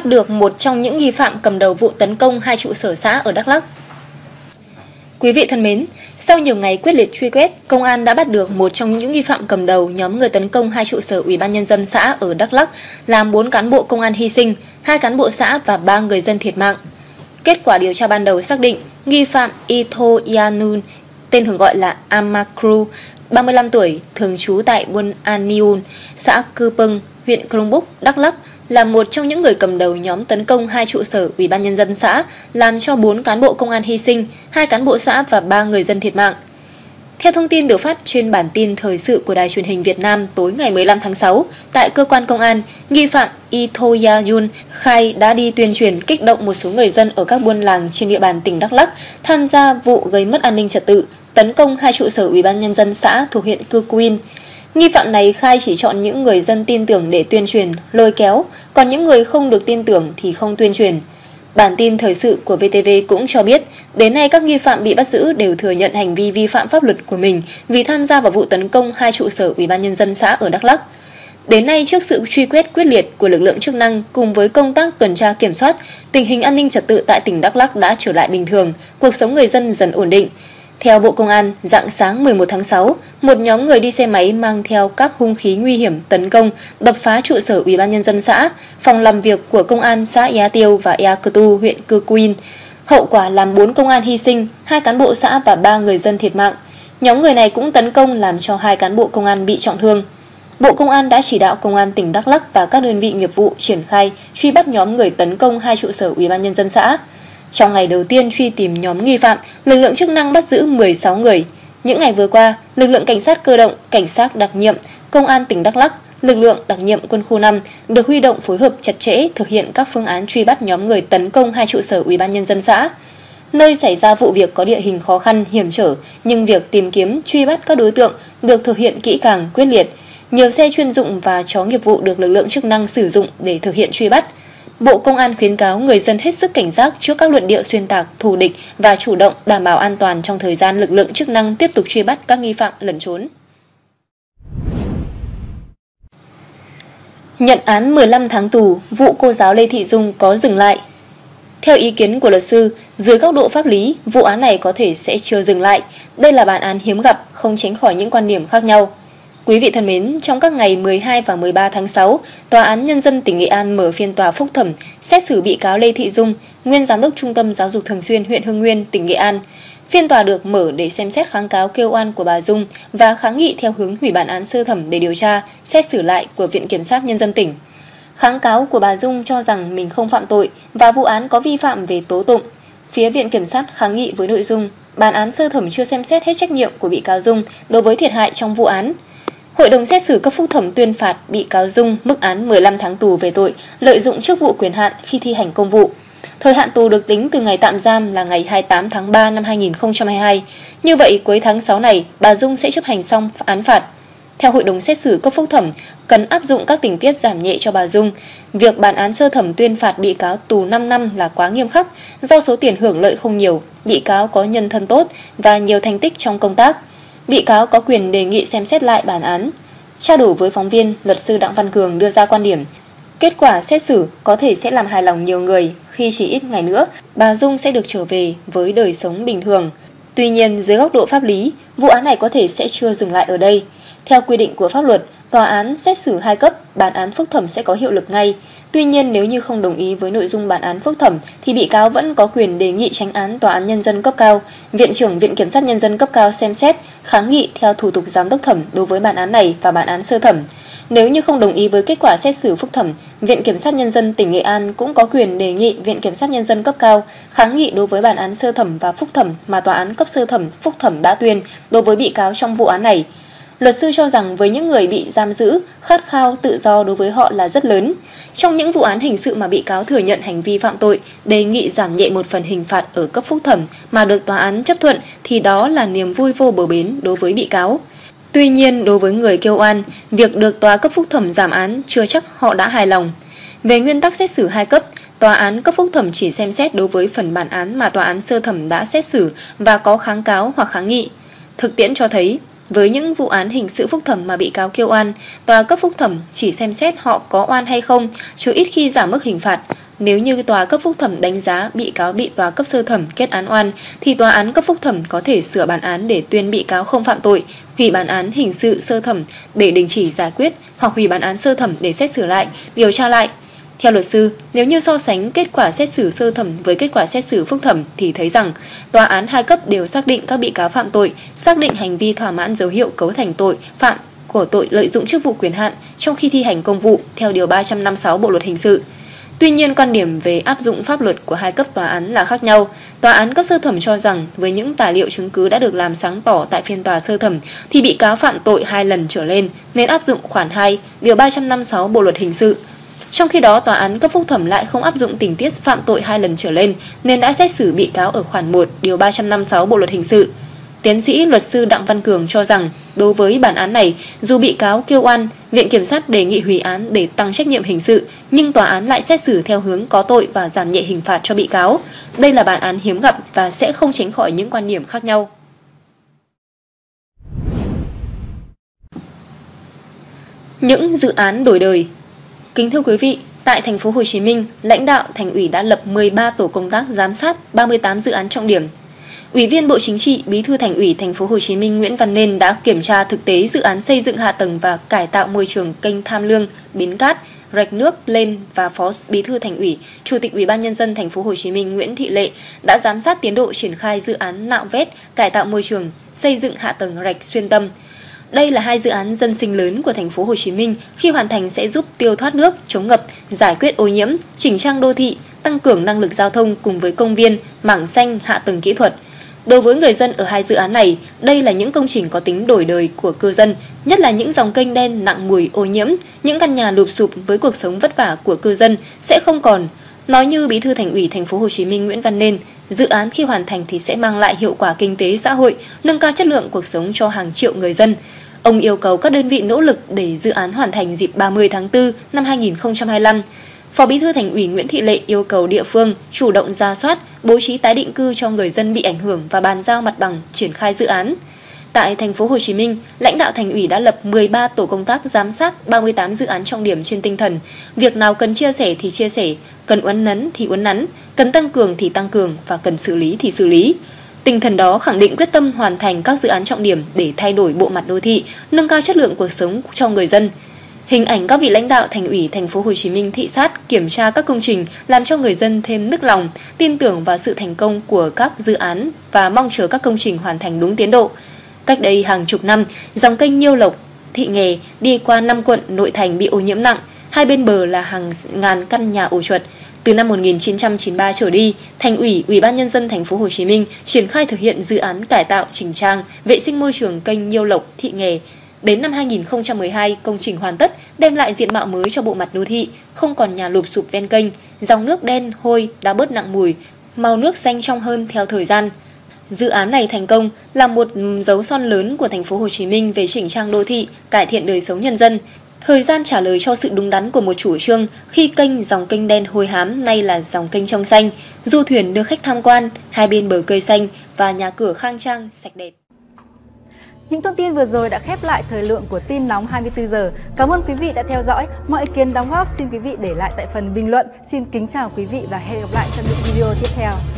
bắt được một trong những nghi phạm cầm đầu vụ tấn công 2 trụ sở xã ở Đắk Lắk. Quý vị thân mến, sau nhiều ngày quyết liệt truy quét, công an đã bắt được một trong những nghi phạm cầm đầu nhóm người tấn công 2 trụ sở Ủy ban Nhân dân xã ở Đắk Lắk, làm 4 cán bộ công an hy sinh, 2 cán bộ xã và 3 người dân thiệt mạng. Kết quả điều tra ban đầu xác định, nghi phạm Itho Yanun, tên thường gọi là Amakru, 35 tuổi, thường trú tại Buôn Aniun, xã Cư Pâng, huyện Crong Búc, Đắk Lắk, là một trong những người cầm đầu nhóm tấn công 2 trụ sở Ủy ban Nhân dân xã, làm cho 4 cán bộ công an hy sinh, 2 cán bộ xã và 3 người dân thiệt mạng. Theo thông tin được phát trên bản tin thời sự của Đài Truyền hình Việt Nam tối ngày 15 tháng 6, tại cơ quan công an, nghi phạm Ithoya Yun khai đã đi tuyên truyền kích động một số người dân ở các buôn làng trên địa bàn tỉnh Đắk Lắk tham gia vụ gây mất an ninh trật tự, tấn công 2 trụ sở Ủy ban Nhân dân xã thuộc huyện Cư Quyên. Nghi phạm này khai chỉ chọn những người dân tin tưởng để tuyên truyền, lôi kéo, còn những người không được tin tưởng thì không tuyên truyền. Bản tin thời sự của VTV cũng cho biết, đến nay các nghi phạm bị bắt giữ đều thừa nhận hành vi vi phạm pháp luật của mình vì tham gia vào vụ tấn công 2 trụ sở Ủy ban Nhân dân xã ở Đắk Lắk. Đến nay, trước sự truy quét quyết liệt của lực lượng chức năng cùng với công tác tuần tra kiểm soát, tình hình an ninh trật tự tại tỉnh Đắk Lắk đã trở lại bình thường, cuộc sống người dân dần ổn định. Theo Bộ Công an, rạng sáng 11 tháng 6, một nhóm người đi xe máy mang theo các hung khí nguy hiểm tấn công, đập phá trụ sở Ủy ban Nhân dân xã, phòng làm việc của công an xã Ea Tiêu và Ea Cơ Tu, huyện Cư Quyên. Hậu quả làm 4 công an hy sinh, 2 cán bộ xã và 3 người dân thiệt mạng. Nhóm người này cũng tấn công làm cho 2 cán bộ công an bị trọng thương. Bộ Công an đã chỉ đạo Công an tỉnh Đắk Lắk và các đơn vị nghiệp vụ triển khai truy bắt nhóm người tấn công 2 trụ sở Ủy ban Nhân dân xã. Trong ngày đầu tiên truy tìm nhóm nghi phạm, lực lượng chức năng bắt giữ 16 người. Những ngày vừa qua, lực lượng cảnh sát cơ động, cảnh sát đặc nhiệm, Công an tỉnh Đắk Lắk, lực lượng đặc nhiệm quân khu 5 được huy động phối hợp chặt chẽ thực hiện các phương án truy bắt nhóm người tấn công 2 trụ sở Ủy ban Nhân dân xã. Nơi xảy ra vụ việc có địa hình khó khăn, hiểm trở, nhưng việc tìm kiếm, truy bắt các đối tượng được thực hiện kỹ càng, quyết liệt. Nhiều xe chuyên dụng và chó nghiệp vụ được lực lượng chức năng sử dụng để thực hiện truy bắt. Bộ Công an khuyến cáo người dân hết sức cảnh giác trước các luận điệu xuyên tạc, thù địch và chủ động đảm bảo an toàn trong thời gian lực lượng chức năng tiếp tục truy bắt các nghi phạm lẩn trốn. Nhận án 15 tháng tù, vụ cô giáo Lê Thị Dung có dừng lại. Theo ý kiến của luật sư, dưới góc độ pháp lý, vụ án này có thể sẽ chưa dừng lại. Đây là bản án hiếm gặp, không tránh khỏi những quan điểm khác nhau. Quý vị thân mến, trong các ngày 12 và 13 tháng 6, Tòa án Nhân dân tỉnh Nghệ An mở phiên tòa phúc thẩm xét xử bị cáo Lê Thị Dung, nguyên Giám đốc Trung tâm Giáo dục Thường xuyên huyện Hưng Nguyên, tỉnh Nghệ An. Phiên tòa được mở để xem xét kháng cáo kêu oan của bà Dung và kháng nghị theo hướng hủy bản án sơ thẩm để điều tra, xét xử lại của Viện Kiểm sát Nhân dân tỉnh. Kháng cáo của bà Dung cho rằng mình không phạm tội và vụ án có vi phạm về tố tụng. Phía Viện Kiểm sát kháng nghị với nội dung bản án sơ thẩm chưa xem xét hết trách nhiệm của bị cáo Dung đối với thiệt hại trong vụ án. Hội đồng xét xử cấp phúc thẩm tuyên phạt bị cáo Dung mức án 15 tháng tù về tội lợi dụng chức vụ quyền hạn khi thi hành công vụ. Thời hạn tù được tính từ ngày tạm giam là ngày 28 tháng 3 năm 2022. Như vậy, cuối tháng 6 này, bà Dung sẽ chấp hành xong án phạt. Theo Hội đồng xét xử cấp phúc thẩm, cần áp dụng các tình tiết giảm nhẹ cho bà Dung. Việc bản án sơ thẩm tuyên phạt bị cáo tù 5 năm là quá nghiêm khắc, do số tiền hưởng lợi không nhiều, bị cáo có nhân thân tốt và nhiều thành tích trong công tác. Bị cáo có quyền đề nghị xem xét lại bản án. Trao đổi với phóng viên, luật sư Đặng Văn Cường đưa ra quan điểm, kết quả xét xử có thể sẽ làm hài lòng nhiều người khi chỉ ít ngày nữa, bà Dung sẽ được trở về với đời sống bình thường. Tuy nhiên, dưới góc độ pháp lý, vụ án này có thể sẽ chưa dừng lại ở đây. Theo quy định của pháp luật, tòa án xét xử 2 cấp, bản án phúc thẩm sẽ có hiệu lực ngay. Tuy nhiên, nếu như không đồng ý với nội dung bản án phúc thẩm thì bị cáo vẫn có quyền đề nghị chánh án Tòa án Nhân dân cấp cao, Viện trưởng Viện Kiểm sát Nhân dân cấp cao xem xét, kháng nghị theo thủ tục giám đốc thẩm đối với bản án này và bản án sơ thẩm. Nếu như không đồng ý với kết quả xét xử phúc thẩm, Viện Kiểm sát Nhân dân tỉnh Nghệ An cũng có quyền đề nghị Viện Kiểm sát Nhân dân cấp cao kháng nghị đối với bản án sơ thẩm và phúc thẩm mà tòa án cấp sơ thẩm, phúc thẩm đã tuyên đối với bị cáo trong vụ án này. Luật sư cho rằng với những người bị giam giữ, khát khao tự do đối với họ là rất lớn. Trong những vụ án hình sự mà bị cáo thừa nhận hành vi phạm tội, đề nghị giảm nhẹ một phần hình phạt ở cấp phúc thẩm mà được tòa án chấp thuận thì đó là niềm vui vô bờ bến đối với bị cáo. Tuy nhiên, đối với người kêu oan, việc được tòa cấp phúc thẩm giảm án chưa chắc họ đã hài lòng. Về nguyên tắc xét xử 2 cấp, tòa án cấp phúc thẩm chỉ xem xét đối với phần bản án mà tòa án sơ thẩm đã xét xử và có kháng cáo hoặc kháng nghị. Thực tiễn cho thấy, với những vụ án hình sự phúc thẩm mà bị cáo kêu oan, tòa cấp phúc thẩm chỉ xem xét họ có oan hay không, chứ ít khi giảm mức hình phạt. nếu như tòa cấp phúc thẩm đánh giá bị cáo bị tòa cấp sơ thẩm kết án oan, thì tòa án cấp phúc thẩm có thể sửa bản án để tuyên bị cáo không phạm tội, hủy bản án hình sự sơ thẩm để đình chỉ giải quyết, hoặc hủy bản án sơ thẩm để xét xử lại, điều tra lại. Theo luật sư, nếu như so sánh kết quả xét xử sơ thẩm với kết quả xét xử phúc thẩm thì thấy rằng tòa án hai cấp đều xác định các bị cáo phạm tội, xác định hành vi thỏa mãn dấu hiệu cấu thành tội phạm của tội lợi dụng chức vụ quyền hạn trong khi thi hành công vụ theo điều 356 Bộ luật hình sự. Tuy nhiên, quan điểm về áp dụng pháp luật của hai cấp tòa án là khác nhau. Tòa án cấp sơ thẩm cho rằng với những tài liệu chứng cứ đã được làm sáng tỏ tại phiên tòa sơ thẩm thì bị cáo phạm tội 2 lần trở lên nên áp dụng khoản 2, điều 356 Bộ luật hình sự. Trong khi đó, tòa án cấp phúc thẩm lại không áp dụng tình tiết phạm tội 2 lần trở lên nên đã xét xử bị cáo ở khoản 1, điều 356 Bộ luật hình sự. Tiến sĩ luật sư Đặng Văn Cường cho rằng đối với bản án này, dù bị cáo kêu oan, Viện Kiểm sát đề nghị hủy án để tăng trách nhiệm hình sự, nhưng tòa án lại xét xử theo hướng có tội và giảm nhẹ hình phạt cho bị cáo. Đây là bản án hiếm gặp và sẽ không tránh khỏi những quan điểm khác nhau. Những dự án đổi đời. Kính thưa quý vị, tại thành phố Hồ Chí Minh, lãnh đạo Thành ủy đã lập 13 tổ công tác giám sát 38 dự án trọng điểm. Ủy viên Bộ Chính trị, Bí thư Thành ủy Thành phố Hồ Chí Minh Nguyễn Văn Nên đã kiểm tra thực tế dự án xây dựng hạ tầng và cải tạo môi trường kênh Tham Lương, Bến Cát, rạch nước lên, và Phó Bí thư Thành ủy, Chủ tịch Ủy ban nhân dân Thành phố Hồ Chí Minh Nguyễn Thị Lệ đã giám sát tiến độ triển khai dự án nạo vét, cải tạo môi trường, xây dựng hạ tầng rạch xuyên tâm. Đây là 2 dự án dân sinh lớn của Thành phố Hồ Chí Minh, khi hoàn thành sẽ giúp tiêu thoát nước, chống ngập, giải quyết ô nhiễm, chỉnh trang đô thị, tăng cường năng lực giao thông cùng với công viên, mảng xanh, hạ tầng kỹ thuật. Đối với người dân ở 2 dự án này, đây là những công trình có tính đổi đời của cư dân, nhất là những dòng kênh đen nặng mùi ô nhiễm, những căn nhà lụp xụp với cuộc sống vất vả của cư dân sẽ không còn. Nói như Bí thư Thành ủy Thành phố Hồ Chí Minh Nguyễn Văn Nên, dự án khi hoàn thành thì sẽ mang lại hiệu quả kinh tế xã hội, nâng cao chất lượng cuộc sống cho hàng triệu người dân. Ông yêu cầu các đơn vị nỗ lực để dự án hoàn thành dịp 30 tháng 4 năm 2025. Phó Bí thư Thành ủy Nguyễn Thị Lệ yêu cầu địa phương chủ động rà soát, bố trí tái định cư cho người dân bị ảnh hưởng và bàn giao mặt bằng triển khai dự án. Tại Thành phố Hồ Chí Minh, lãnh đạo Thành ủy đã lập 13 tổ công tác giám sát 38 dự án trọng điểm trên tinh thần việc nào cần chia sẻ thì chia sẻ, cần uốn nắn thì uốn nắn, cần tăng cường thì tăng cường và cần xử lý thì xử lý. Tinh thần đó khẳng định quyết tâm hoàn thành các dự án trọng điểm để thay đổi bộ mặt đô thị, nâng cao chất lượng cuộc sống cho người dân. Hình ảnh các vị lãnh đạo Thành ủy Thành phố Hồ Chí Minh thị sát, kiểm tra các công trình làm cho người dân thêm nức lòng, tin tưởng vào sự thành công của các dự án và mong chờ các công trình hoàn thành đúng tiến độ. Cách đây hàng chục năm, dòng kênh Nhiêu Lộc, Thị Nghè đi qua 5 quận nội thành bị ô nhiễm nặng, hai bên bờ là hàng ngàn căn nhà ổ chuột. Từ năm 1993 trở đi, Thành ủy, Ủy ban nhân dân Thành phố Hồ Chí Minh triển khai thực hiện dự án cải tạo, chỉnh trang, vệ sinh môi trường kênh Nhiêu Lộc, Thị Nghè. Đến năm 2012, công trình hoàn tất, đem lại diện mạo mới cho bộ mặt đô thị, không còn nhà lụp xụp ven kênh, dòng nước đen hôi đã bớt nặng mùi, màu nước xanh trong hơn theo thời gian. Dự án này thành công là một dấu son lớn của Thành phố Hồ Chí Minh về chỉnh trang đô thị, cải thiện đời sống nhân dân. Thời gian trả lời cho sự đúng đắn của một chủ trương khi dòng kênh đen hôi hám nay là dòng kênh trong xanh, du thuyền đưa khách tham quan, hai bên bờ cây xanh và nhà cửa khang trang, sạch đẹp. Những thông tin vừa rồi đã khép lại thời lượng của tin nóng 24 giờ. Cảm ơn quý vị đã theo dõi. Mọi ý kiến đóng góp xin quý vị để lại tại phần bình luận. Xin kính chào quý vị và hẹn gặp lại trong những video tiếp theo.